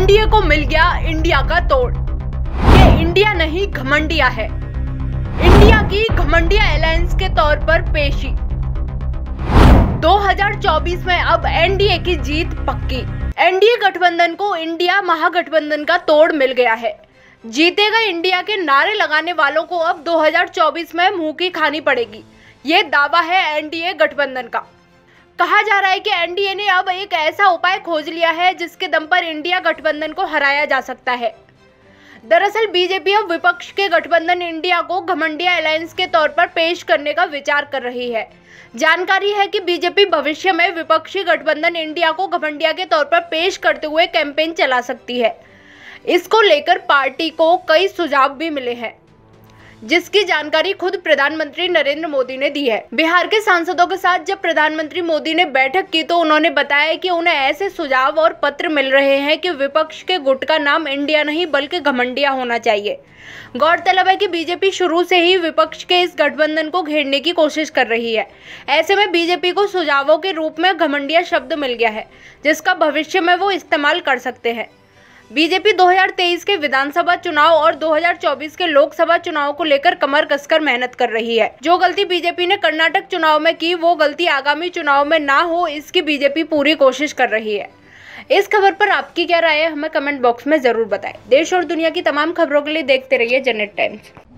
NDA को मिल गया India का तोड़। ये इंडिया नहीं घमंडिया है। इंडिया की घमंडिया अलायंस के तौर पर पेशी। 2024 में अब एनडीए की जीत पक्की। एनडीए गठबंधन को इंडिया महागठबंधन का तोड़ मिल गया है। जीतेगा इंडिया के नारे लगाने वालों को अब 2024 में मुंह की खानी पड़ेगी। ये दावा है एनडीए गठबंधन का। कहा जा रहा है कि एनडीए ने अब एक ऐसा उपाय खोज लिया है जिसके दम पर इंडिया गठबंधन को हराया जा सकता है। दरअसल बीजेपी अब विपक्ष के गठबंधन इंडिया को घमंडिया अलायंस के तौर पर पेश करने का विचार कर रही है। जानकारी है कि बीजेपी भविष्य में विपक्षी गठबंधन इंडिया को घमंडिया के तौर पर पेश करते हुए कैंपेन चला सकती है। इसको लेकर पार्टी को कई सुझाव भी मिले हैं, जिसकी जानकारी खुद प्रधानमंत्री नरेंद्र मोदी ने दी है। बिहार के सांसदों के साथ जब प्रधानमंत्री मोदी ने बैठक की तो उन्होंने बताया कि उन्हें ऐसे सुझाव और पत्र मिल रहे हैं कि विपक्ष के गुट का नाम इंडिया नहीं बल्कि घमंडिया होना चाहिए। गौरतलब है कि बीजेपी शुरू से ही विपक्ष के इस गठबंधन को घेरने की कोशिश कर रही है। ऐसे में बीजेपी को सुझावों के रूप में घमंडिया शब्द मिल गया है, जिसका भविष्य में वो इस्तेमाल कर सकते हैं। बीजेपी 2023 के विधानसभा चुनाव और 2024 के लोकसभा चुनाव को लेकर कमर कसकर मेहनत कर रही है। जो गलती बीजेपी ने कर्नाटक चुनाव में की, वो गलती आगामी चुनाव में ना हो, इसकी बीजेपी पूरी कोशिश कर रही है। इस खबर पर आपकी क्या राय है, हमें कमेंट बॉक्स में जरूर बताएं। देश और दुनिया की तमाम खबरों के लिए देखते रहिए जनहित टाइम्स।